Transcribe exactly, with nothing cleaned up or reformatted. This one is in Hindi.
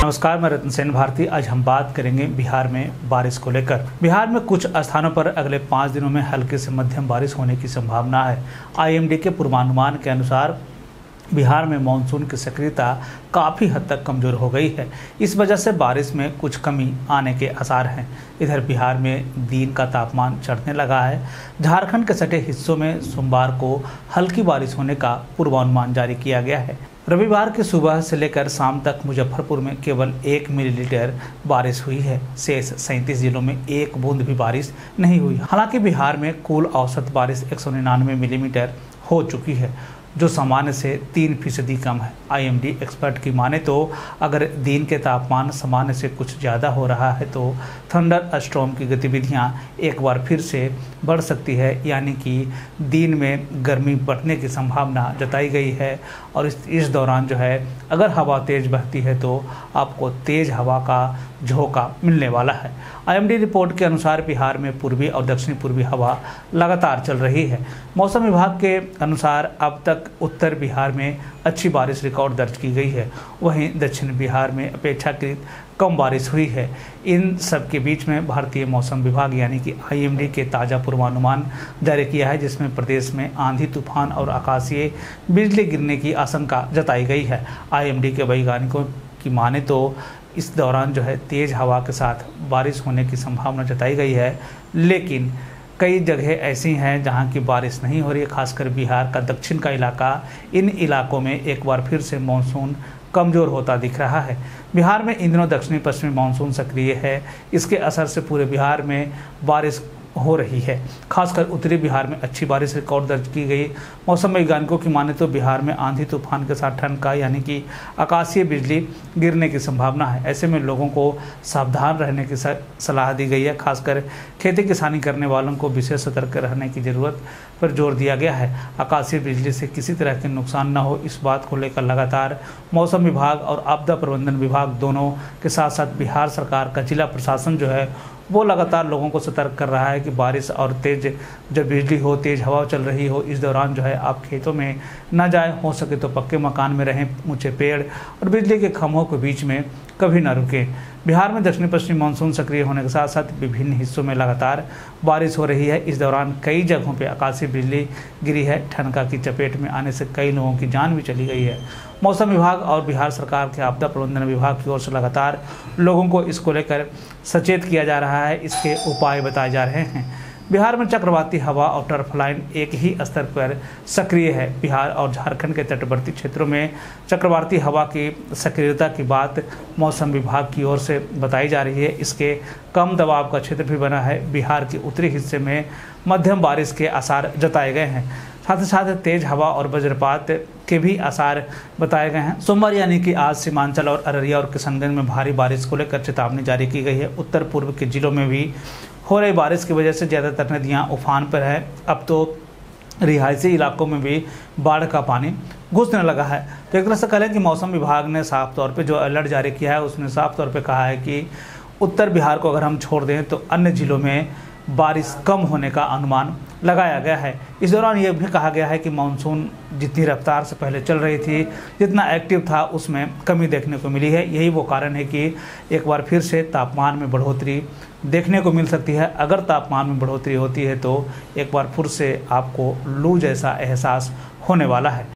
नमस्कार, मैं रतन सेन भारती। आज हम बात करेंगे बिहार में बारिश को लेकर। बिहार में कुछ स्थानों पर अगले पाँच दिनों में हल्की से मध्यम बारिश होने की संभावना है। आईएमडी के पूर्वानुमान के अनुसार बिहार में मानसून की सक्रियता काफ़ी हद तक कमज़ोर हो गई है। इस वजह से बारिश में कुछ कमी आने के आसार हैं। इधर बिहार में दिन का तापमान चढ़ने लगा है। झारखंड के सटे हिस्सों में सोमवार को हल्की बारिश होने का पूर्वानुमान जारी किया गया है। रविवार की सुबह से लेकर शाम तक मुजफ्फरपुर में केवल एक मिलीलीटर बारिश हुई है। शेष सैंतीस जिलों में एक बूंद भी बारिश नहीं हुई। हालांकि बिहार में कुल औसत बारिश एक सौ निन्यानवे मिलीमीटर हो चुकी है, जो सामान्य से तीन फीसदी कम है। आईएमडी एक्सपर्ट की माने तो अगर दिन के तापमान सामान्य से कुछ ज़्यादा हो रहा है तो थंडर स्टॉर्म की गतिविधियां एक बार फिर से बढ़ सकती है, यानी कि दिन में गर्मी बढ़ने की संभावना जताई गई है। और इस इस दौरान जो है अगर हवा तेज़ बहती है तो आपको तेज़ हवा का झोंका मिलने वाला है। आईएमडी रिपोर्ट के अनुसार बिहार में पूर्वी और दक्षिण पूर्वी हवा लगातार चल रही है। मौसम विभाग के अनुसार अब तक उत्तर बिहार में अच्छी बारिश रिकॉर्ड दर्ज की गई है, वहीं दक्षिण बिहार में अपेक्षाकृत कम बारिश हुई है। इन सब के बीच में भारतीय मौसम विभाग यानी कि आईएमडी के ताज़ा पूर्वानुमान जारी किया है, जिसमें प्रदेश में आंधी तूफान और आकाशीय बिजली गिरने की आशंका जताई गई है। आईएमडी के वैज्ञानिकों की माने तो इस दौरान जो है तेज़ हवा के साथ बारिश होने की संभावना जताई गई है, लेकिन कई जगह ऐसी हैं जहां की बारिश नहीं हो रही है। खासकर बिहार का दक्षिण का इलाका, इन इलाकों में एक बार फिर से मानसून कमज़ोर होता दिख रहा है। बिहार में इन दिनों दक्षिणी पश्चिमी मानसून सक्रिय है। इसके असर से पूरे बिहार में बारिश हो रही है। खासकर उत्तरी बिहार में अच्छी बारिश रिकॉर्ड दर्ज की गई। मौसम वैज्ञानिकों की माने तो बिहार में आंधी तूफान के साथ ठनका यानी कि आकाशीय बिजली गिरने की संभावना है। ऐसे में लोगों को सावधान रहने की सलाह दी गई है। खासकर खेती किसानी करने वालों को विशेष सतर्क रहने की ज़रूरत पर जोर दिया गया है। आकाशीय बिजली से किसी तरह के नुकसान न हो, इस बात को लेकर लगातार मौसम विभाग और आपदा प्रबंधन विभाग दोनों के साथ साथ बिहार सरकार का जिला प्रशासन जो है वो लगातार लोगों को सतर्क कर रहा है कि बारिश और तेज़ जब बिजली हो, तेज़ हवा चल रही हो, इस दौरान जो है आप खेतों में ना जाएं। हो सके तो पक्के मकान में रहें, ऊंचे पेड़ और बिजली के खंभों के बीच में कभी ना रुकें। बिहार में दक्षिण पश्चिमी मानसून सक्रिय होने के साथ साथ विभिन्न हिस्सों में लगातार बारिश हो रही है। इस दौरान कई जगहों पर आकाशीय बिजली गिरी है। ठनका की चपेट में आने से कई लोगों की जान भी चली गई है। मौसम विभाग और बिहार सरकार के आपदा प्रबंधन विभाग की ओर से लगातार लोगों को इसको लेकर सचेत किया जा रहा है, इसके उपाय बताए जा रहे हैं। बिहार में चक्रवाती हवा और टर्फ लाइन एक ही स्तर पर सक्रिय है। बिहार और झारखंड के तटवर्ती क्षेत्रों में चक्रवाती हवा की सक्रियता की बात मौसम विभाग की ओर से बताई जा रही है। इसके कम दबाव का क्षेत्र भी बना है। बिहार के उत्तरी हिस्से में मध्यम बारिश के आसार जताए गए हैं। साथ ही साथ तेज हवा और वज्रपात के भी आसार बताए गए हैं। सोमवार यानी कि आज सीमांचल और अररिया और किशनगंज में भारी बारिश को लेकर चेतावनी जारी की गई है। उत्तर पूर्व के जिलों में भी हो रही बारिश की वजह से ज़्यादातर नदियां उफान पर हैं। अब तो रिहायशी इलाकों में भी बाढ़ का पानी घुसने लगा है। तो एक तरह से कहें कि मौसम विभाग ने साफ तौर पे जो अलर्ट जारी किया है उसने साफ तौर पे कहा है कि उत्तर बिहार को अगर हम छोड़ दें तो अन्य जिलों में बारिश कम होने का अनुमान लगाया गया है। इस दौरान यह भी कहा गया है कि मानसून जितनी रफ्तार से पहले चल रही थी, जितना एक्टिव था, उसमें कमी देखने को मिली है। यही वो कारण है कि एक बार फिर से तापमान में बढ़ोतरी देखने को मिल सकती है। अगर तापमान में बढ़ोतरी होती है तो एक बार फिर से आपको लू जैसा एहसास होने वाला है।